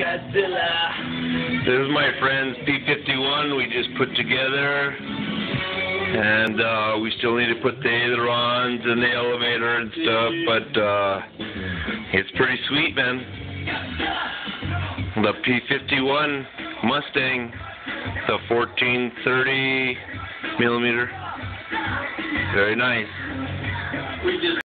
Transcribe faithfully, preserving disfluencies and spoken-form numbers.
This is my friend's P fifty-one we just put together, and uh, we still need to put the ailerons and the elevator and stuff, but uh, it's pretty sweet, man. The P fifty-one Mustang, the fourteen thirty millimeter, very nice.